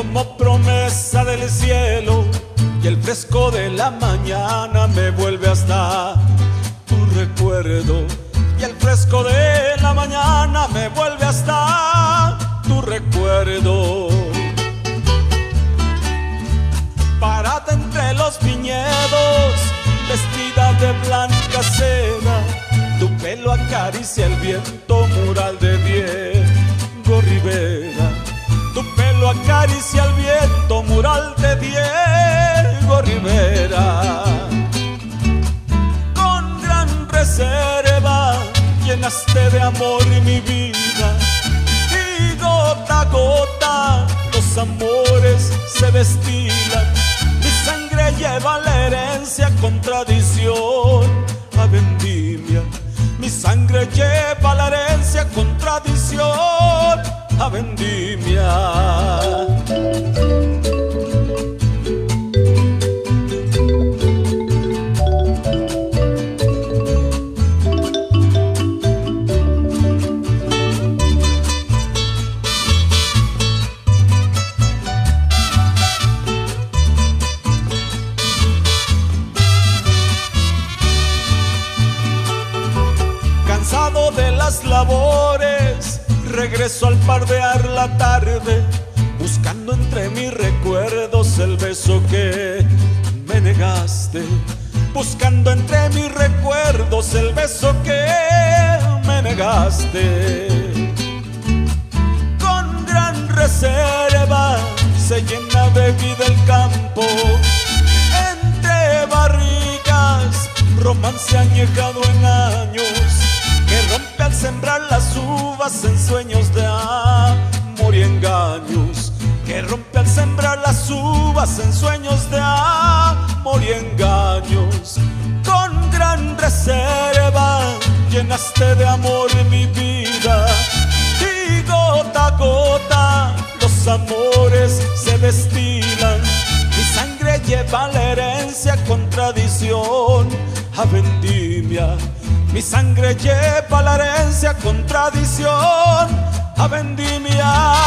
como promesa del cielo, y el fresco de la mañana me vuelve hasta tu recuerdo, y el fresco de la mañana me vuelve hasta tu recuerdo. Parada entre los viñedos, vestida de blanca seda, tu pelo acaricia el viento, mural de Diego Rivera. Tu pelo acaricia el viento, mural de Diego Rivera. Con gran reserva llenaste de amor mi vida, y gota a gota los amores se destilan. Mi sangre lleva la herencia con tradición a vendimia. Mi sangre lleva la herencia con tradición a vendimia. Cansado de las labores, regreso al pardear la tarde, buscando entre mis recuerdos el beso que me negaste. Buscando entre mis recuerdos el beso que me negaste. Con gran reserva se llena de vida el campo, entre barricas, romance añejado en años, que rompe al sembrar las uvas en sueños de amor y engaños, que rompe al sembrar las uvas en sueños de amor y engaños. Con gran reserva llenaste de amor mi vida, y gota a gota los amores se destilan. Mi sangre lleva la herencia con tradición a vendimia. Mi sangre lleva la herencia con tradición a vendimia.